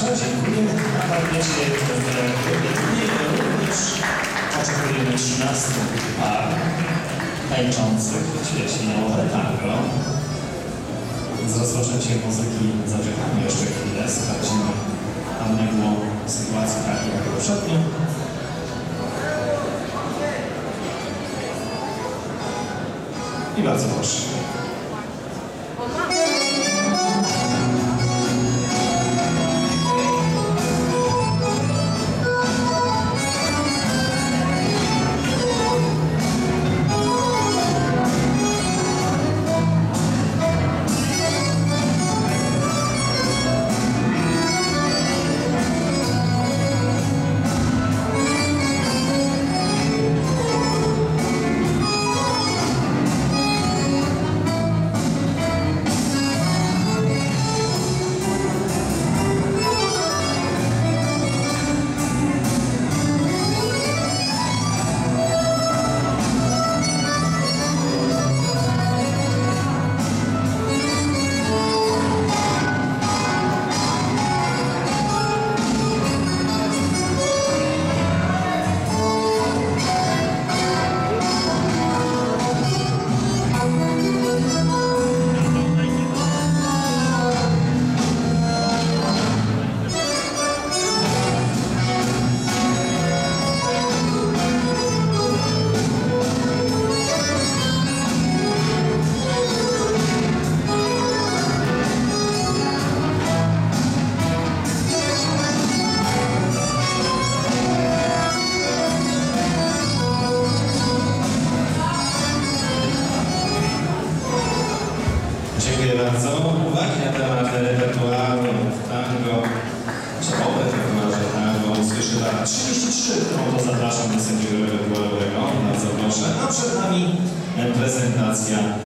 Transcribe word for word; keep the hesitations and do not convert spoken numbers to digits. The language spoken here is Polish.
Państwa, dziękuję. Na parkiecie również oczekujemy trzynastu par tańczących w świecie tango. Z rozpoczęciem muzyki zaczekamy jeszcze chwilę, sprawdzimy, aby nie było sytuacji takiej jak poprzednio. I bardzo proszę. Dziękuję bardzo. Uwagi na temat repertuaru tango, czy o repertuarze tango usłyszy lata trzydzieści trzy, którą to zapraszam do sędziego repertuarowego. Bardzo proszę. A przed nami prezentacja